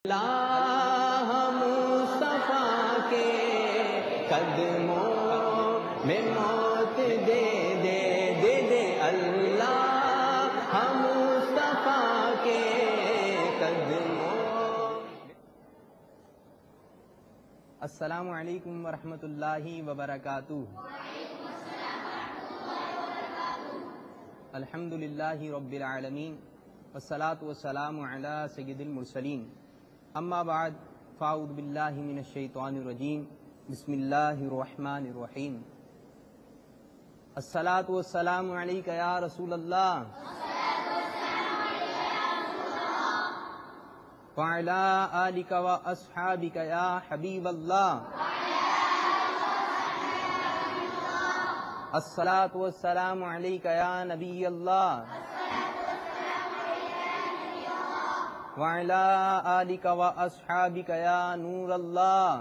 اللہ مصطفیٰ کے قدموں میں موت دے دے دے دے اللہ ہم مصطفیٰ کے قدموں. السلام علیکم ورحمۃ اللہ وبرکاتہ. الحمد للہ رب العالمین والصلاة والسلام علی سید المرسلین. اما بعد فاعوذ باللہ من الشیطان الرجیم. بسم اللہ الرحمن الرحیم. الصلاة والسلام علیک یا رسول اللہ وعلی آلک واصحابک یا حبیب اللہ. الصلاة والسلام علیک یا نبی اللہ وعلی آلک واصحابک یا نور اللہ.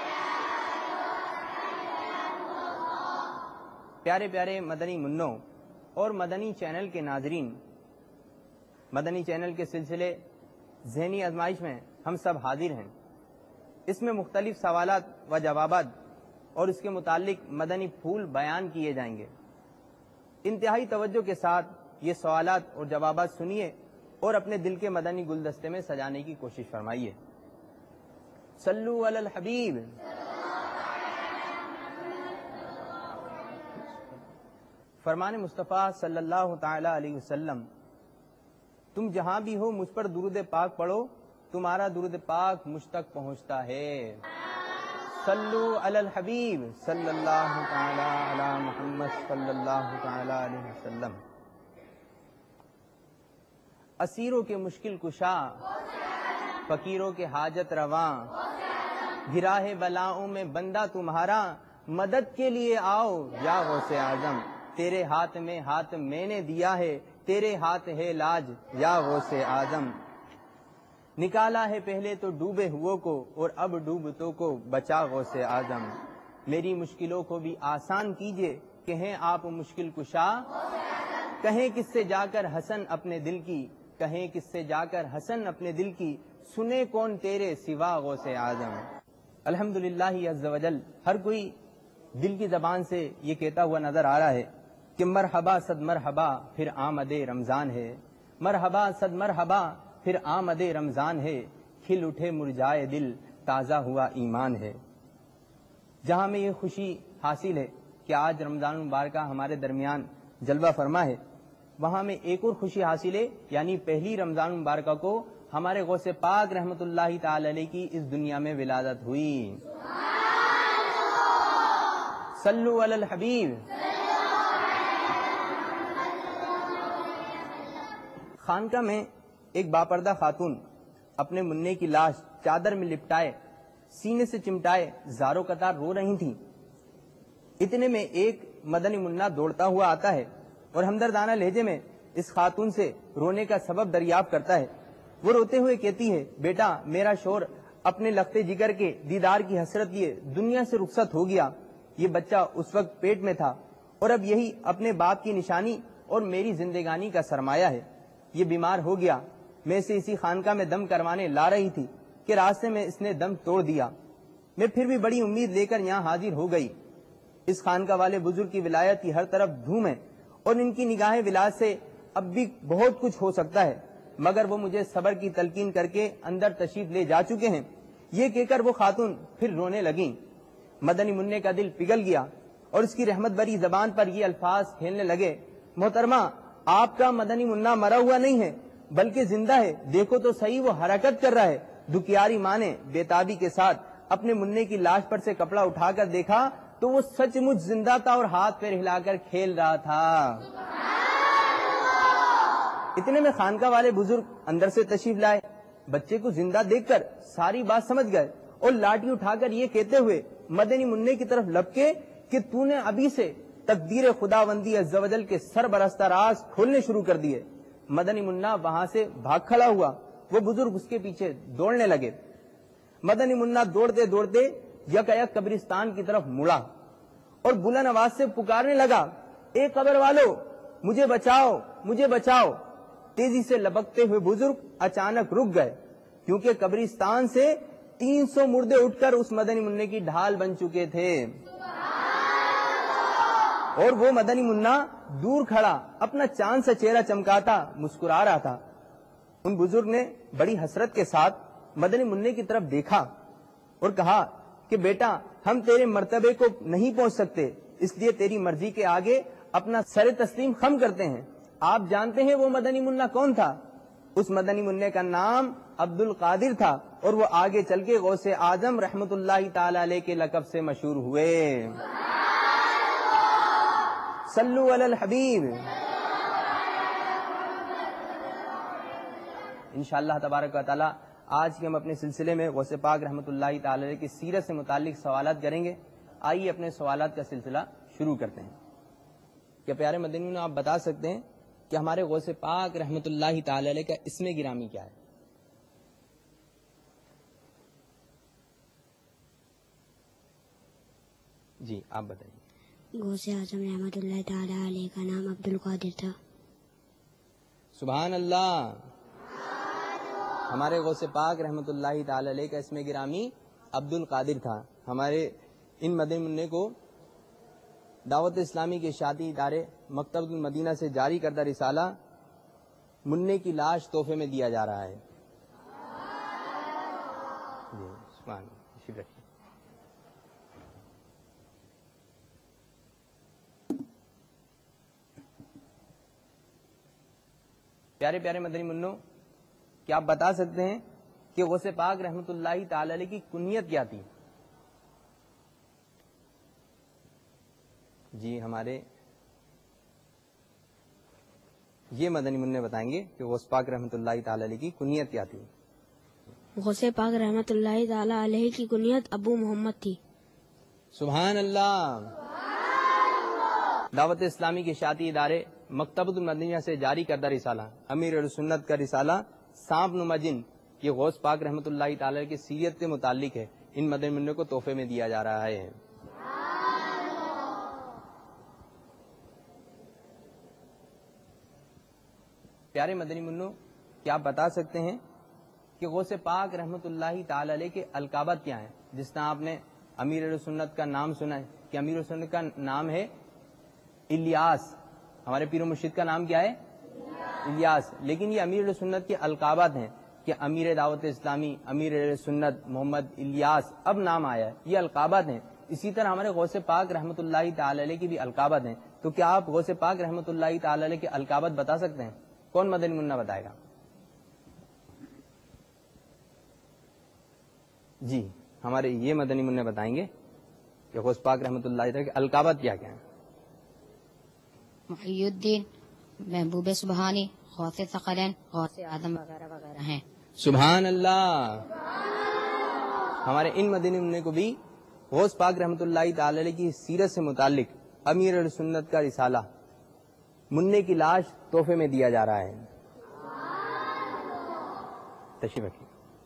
پیارے پیارے مدنی منوں اور مدنی چینل کے ناظرین، مدنی چینل کے سلسلے ذہنی آزمائش میں ہم سب حاضر ہیں. اس میں مختلف سوالات و جوابات اور اس کے متعلق مدنی پھول بیان کیے جائیں گے. انتہائی توجہ کے ساتھ یہ سوالات اور جوابات سنیے اور اپنے دل کے مدنی گلدستے میں سجانے کی کوشش فرمائیے. صلو علی الحبیب. فرمان مصطفیٰ صلی اللہ تعالی علیہ وسلم: تم جہاں بھی ہو مجھ پر درود پاک پڑھو، تمہارا درود پاک مجھ تک پہنچتا ہے. صلو علی الحبیب صلی اللہ تعالی علی محمد صلی اللہ تعالی علیہ وسلم. اسیروں کے مشکل کشا، فقیروں کے حاجت رواں، گھرا ہے بلاؤں میں بندہ تمہارا، مدد کے لیے آؤ یا غوث اعظم. تیرے ہاتھ میں ہاتھ میں نے دیا ہے، تیرے ہاتھ ہے لاج یا غوث اعظم. نکالا ہے پہلے تو ڈوبے ہوئوں کو اور اب ڈوبتوں کو بچا غوث اعظم. میری مشکلوں کو بھی آسان کیجئے، کہیں آپ مشکل کشا. کہیں کس سے جا کر حسن اپنے دل کی، کہیں کس سے جا کر حسن اپنے دل کی، سنے کون تیرے سوا غوث اعظم. الحمدللہ عز و جل ہر کوئی دل کی زبان سے یہ کہتا ہوا نظر آ رہا ہے کہ مرحبا صد مرحبا پھر آمد رمضان ہے. مرحبا صد مرحبا پھر آمد رمضان ہے، کھل اٹھے مرجائے دل تازہ ہوا ایمان ہے. جہاں میں یہ خوشی حاصل ہے کہ آج رمضان مبارکہ ہمارے درمیان جلوہ فرما ہے، وہاں میں ایک اور خوشی حاصل ہے، یعنی پہلی رمضان مبارکہ کو ہمارے غوث پاک رحمت اللہ تعالی علیہ کی اس دنیا میں ولادت ہوئی. صلو علی الحبیب. خانقاہ میں ایک باپردہ خاتون اپنے منع کی لاش چادر میں لپٹائے سینے سے چمٹائے زاروں قطار رو رہی تھیں. اتنے میں ایک مدنی منا دوڑتا ہوا آتا ہے اور ہمدردانہ لہجے میں اس خاتون سے رونے کا سبب دریافت کرتا ہے. وہ روتے ہوئے کہتی ہے: بیٹا، میرا شور اپنے لختے جگر کے دیدار کی حسرت لیے دنیا سے رخصت ہو گیا. یہ بچہ اس وقت پیٹ میں تھا اور اب یہی اپنے باپ کی نشانی اور میری زندگانی کا سرمایہ ہے. یہ بیمار ہو گیا. میں اسے اسی خانقاہ میں دم کروانے لا رہی تھی کہ راستے میں اس نے دم توڑ دیا. میں پھر بھی بڑی امید لے کر یہاں حاضر ہو گئی. اس خانقاہ والے بزرگ کی ولایت کی ہر طرف دھوم ہے اور ان کی نگاہیں ولایت سے اب بھی بہت کچھ ہو سکتا ہے، مگر وہ مجھے صبر کی تلقین کر کے اندر تشریف لے جا چکے ہیں. یہ کہہ کر وہ خاتون پھر رونے لگیں. مدنی منع کا دل پگھل گیا اور اس کی رحمت بری زبان پر یہ الفاظ کھیلنے لگے: محترمہ، آپ کا مدنی منا مرا ہوا نہیں ہے بلکہ زندہ ہے. دیکھو تو صحیح، وہ حرکت کر رہا ہے. دکھیاری ماں نے بےتابی کے ساتھ اپنے منع کی لاش پر سے کپڑا اٹھا کر دیکھا تو وہ سچ مچ زندہ تھا اور ہاتھ پیر ہلا کر کھیل رہا تھا. اتنے میں خانقاہ والے بزرگ اندر سے تشریف لائے. بچے کو زندہ دیکھ کر ساری بات سمجھ گئے اور لاٹھی اٹھا کر یہ کہتے ہوئے مدنی منع کی طرف لپکے کہ تو نے ابھی سے تقدیر خداوندی عز و جل کے سربرستہ راز کھولنے شروع کر دیے. مدنی منا وہاں سے بھاگ کھڑا ہوا. وہ بزرگ اس کے پیچھے دوڑنے لگے. مدنی منا دوڑتے دوڑتے یکایک قبرستان کی طرف مڑا اور بلند آواز سے پکارنے لگا: اے قبر والو، مجھے بچاؤ، مجھے بچاؤ. تیزی سے لپکتے ہوئے بزرگ اچانک رک گئے. کیونکہ قبرستان سے 300 مردے اٹھ کر اس مدنی منع کی ڈھال بن چکے تھے، اور وہ مدنی منا دور کھڑا اپنا چاند سا چہرہ چمکاتا مسکرا رہا تھا۔ ان بزرگ نے بڑی حسرت کے ساتھ مدنی منع کی طرف دیکھا اور کہا کہ بیٹا، ہم تیرے مرتبے کو نہیں پہنچ سکتے، اس لیے تیری مرضی کے آگے اپنا سر تسلیم خم کرتے ہیں۔ آپ جانتے ہیں وہ مدنی منا کون تھا؟ اس مدنی منع کا نام عبد القادر تھا، اور وہ آگے چل کے غوث اعظم رحمت اللہ تعالی علیہ کے لقب سے مشہور ہوئے۔ صلو علی الحبیب۔ انشاءاللہ تبارک و تعالی آج کے ہم اپنے سلسلے میں غوث پاک رحمت اللہ تعالی علیہ کی سیرت سے متعلق سوالات کریں گے۔ آئیے اپنے سوالات کا سلسلہ شروع کرتے ہیں۔ کیا پیارے مدنیوں، آپ بتا سکتے ہیں کہ ہمارے غوث پاک رحمت اللہ تعالی علیہ کا اسم گرامی کیا ہے؟ جی آپ بتائیے۔ غوث اعظم رحمت اللہ تعالی علیہ کا نام عبد القادر تھا۔ سبحان اللہ۔ ہمارے غوث پاک رحمت اللہ تعالی علیہ کا اسم گرامی عبد القادر تھا۔ ہمارے ان مدنی منع کو دعوت اسلامی کے اشاعتی ادارے مکتبۃ المدینہ سے جاری کردہ رسالہ منع کی لاش تحفے میں دیا جا رہا ہے۔ جی سبحان اللہ، شکریہ۔ پیارے پیارے مدنی منوں، کیا آپ بتا سکتے ہیں کہ غوث پاک رحمت اللہ تعالی علیہ کی کنیت کیا تھی؟ جی ہمارے یہ مدنی منع بتائیں گے کہ غوث پاک رحمت اللہ تعالی علیہ کی کنیت کیا تھی؟ غوث پاک رحمت اللہ تعالی علیہ کی کنیت ابو محمد تھی۔ سبحان اللہ۔ دعوت اسلامی کے اشاعتی ادارے مکتبۃ المدینہ سے جاری کردہ رسالہ امیر السنت کا رسالہ سانپ نما جن، یہ غوث پاک رحمت اللہ تعالی کی سیرت سے متعلق ہے۔ ان مدنی منع کو تحفے میں دیا جا رہا ہے۔ پیارے مدنی منوں، کیا آپ بتا سکتے ہیں کہ غوث پاک رحمت اللہ تعالی علیہ کے القابات کیا ہیں؟ جس طرح آپ نے امیر السنت کا نام سنا ہے کہ امیر السنت کا نام ہے الیاس، ہمارے پیر و مرشد کا نام کیا ہے؟ الیاس، لیکن یہ امیر السنت کے القابات ہیں کہ امیر دعوت اسلامی، امیر سنت محمد الیاس اب نام آیا ہے، یہ القابات ہیں۔ اسی طرح ہمارے غوث پاک رحمت اللہ تعالی علیہ کی بھی القابات ہیں۔ تو کیا آپ غوث پاک رحمت اللہ تعالی علیہ کے القابات بتا سکتے ہیں؟ کون مدنی منع بتائے گا؟ جی ہمارے یہ مدنی منع بتائیں گے کہ غوث پاک رحمت اللہ تعالی کے القابات کیا کیا ہیں؟ محی الدین، محبوب سبحانی، غوث ثقلین، غوث اعظم وغیرہ وغیرہ ہیں۔ سبحان اللہ۔ ہمارے ان مدنی منع کو بھی غوث پاک رحمت اللہ تعالی علیہ کی سیرت سے متعلق امیر السنت کا رسالہ منع کی لاش تحفے میں دیا جا رہا ہے۔ تشریف رکھیے۔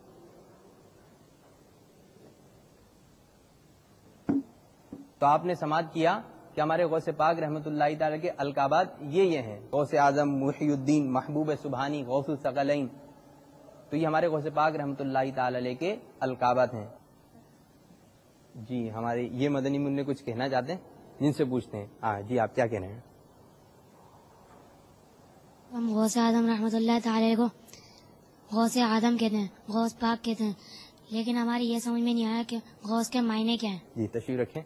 تو آپ نے سماعت کیا کہ ہمارے غوث پاک رحمت اللہ تعالی کے القابات یہ ہیں: غوث اعظم، محی الدین، محبوب سبحانی، غوث الثقلین۔ تو یہ ہمارے غوث پاک رحمت اللہ تعالی علیہ کے القابات ہیں۔ جی ہمارے یہ مدنی منع کچھ کہنا چاہتے ہیں، جن سے پوچھتے ہیں۔ ہاں جی آپ کیا کہہ رہے ہیں؟ ہم غوث اعظم رحمت اللہ تعالی کو غوث اعظم کہتے ہیں، غوث پاک کہتے ہیں، لیکن ہماری یہ سمجھ میں نہیں آیا کہ غوث کے معنی کیا ہیں۔ جی تشریف رکھیں۔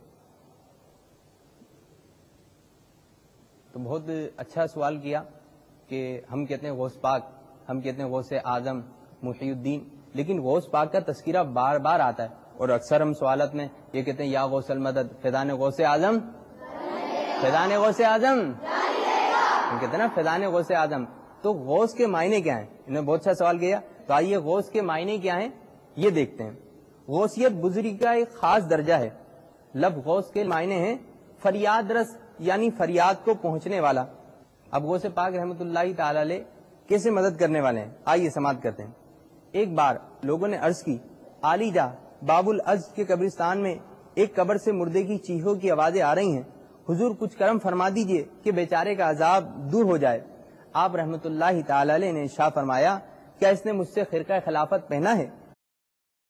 تو بہت اچھا سوال کیا کہ ہم کہتے ہیں غوث پاک، ہم کہتے ہیں غوث اعظم، محی الدین، لیکن غوث پاک کا تذکرہ بار بار آتا ہے، اور اکثر ہم سوالات میں یہ کہتے ہیں یا غوث المدد، فیضان غوث اعظم، فیضان غوث اعظم، ہم کہتے ہیں نا فیضان غوث اعظم۔ تو غوث کے معنی کیا ہیں؟ انہوں نے بہت اچھا سوال کیا۔ تو آئیے غوث کے معنی کیا ہیں یہ دیکھتے ہیں۔ غوثیت بزرگی کا ایک خاص درجہ ہے۔ لفظ غوث کے معنی ہیں فریاد رس، یعنی فریاد کو پہنچنے والا۔ اب غوث پاک رحمت اللہ تعالی علیہ کیسے مدد کرنے والے ہیں؟ آئیے سماعت کرتے ہیں۔ ایک بار لوگوں نے عرض کی، عالی جا باب العز کے قبرستان میں ایک قبر سے مردے کی چیخوں کی آوازیں آ رہی ہیں، حضور کچھ کرم فرما دیجئے کہ بیچارے کا عذاب دور ہو جائے۔ آپ رحمت اللہ تعالی علیہ نے ارشاد فرمایا کہ کیا اس نے مجھ سے خرقہ خلافت پہنا ہے؟